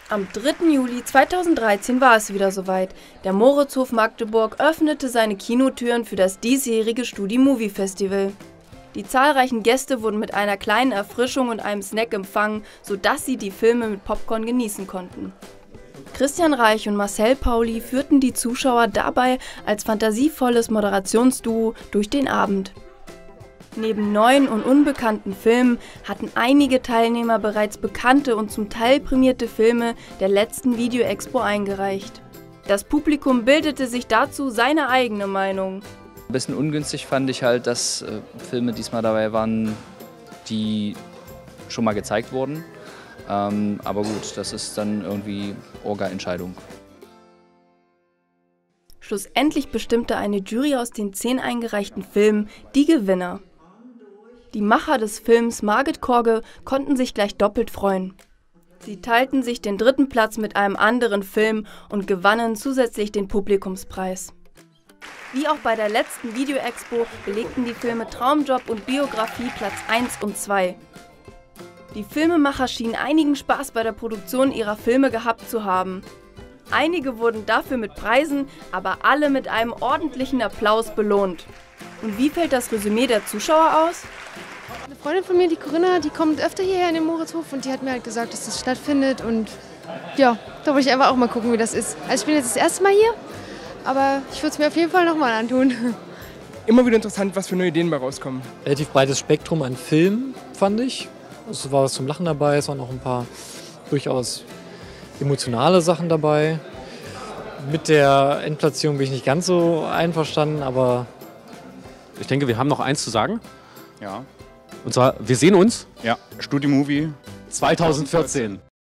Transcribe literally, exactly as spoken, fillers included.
Am dritten Juli zweitausenddreizehn war es wieder soweit. Der Moritzhof Magdeburg öffnete seine Kinotüren für das diesjährige Studi-Movie-Festival. Die zahlreichen Gäste wurden mit einer kleinen Erfrischung und einem Snack empfangen, sodass sie die Filme mit Popcorn genießen konnten. Christian Reich und Marcel Pauli führten die Zuschauer dabei als fantasievolles Moderationsduo durch den Abend. Neben neuen und unbekannten Filmen hatten einige Teilnehmer bereits bekannte und zum Teil prämierte Filme der letzten Video-Expo eingereicht. Das Publikum bildete sich dazu seine eigene Meinung. Ein bisschen ungünstig fand ich halt, dass äh, Filme diesmal dabei waren, die schon mal gezeigt wurden. Ähm, aber gut, das ist dann irgendwie Orga-Entscheidung. Schlussendlich bestimmte eine Jury aus den zehn eingereichten Filmen die Gewinner. Die Macher des Films Margit Korge konnten sich gleich doppelt freuen. Sie teilten sich den dritten Platz mit einem anderen Film und gewannen zusätzlich den Publikumspreis. Wie auch bei der letzten Video-Expo belegten die Filme Traumjob und Biografie Platz eins und zwei. Die Filmemacher schienen einigen Spaß bei der Produktion ihrer Filme gehabt zu haben. Einige wurden dafür mit Preisen, aber alle mit einem ordentlichen Applaus belohnt. Und wie fällt das Resümee der Zuschauer aus? Eine Freundin von mir, die Corinna, die kommt öfter hierher in den Moritzhof und die hat mir halt gesagt, dass das stattfindet. Und ja, da wollte ich einfach auch mal gucken, wie das ist. Also ich bin jetzt das erste Mal hier, aber ich würde es mir auf jeden Fall nochmal antun. Immer wieder interessant, was für neue Ideen bei rauskommen. Relativ breites Spektrum an Filmen, fand ich. Es war was zum Lachen dabei, es waren auch ein paar durchaus emotionale Sachen dabei. Mit der Endplatzierung bin ich nicht ganz so einverstanden, aber ich denke, wir haben noch eins zu sagen. Ja. Und zwar, wir sehen uns. Ja, Studi-Movie zweitausendvierzehn.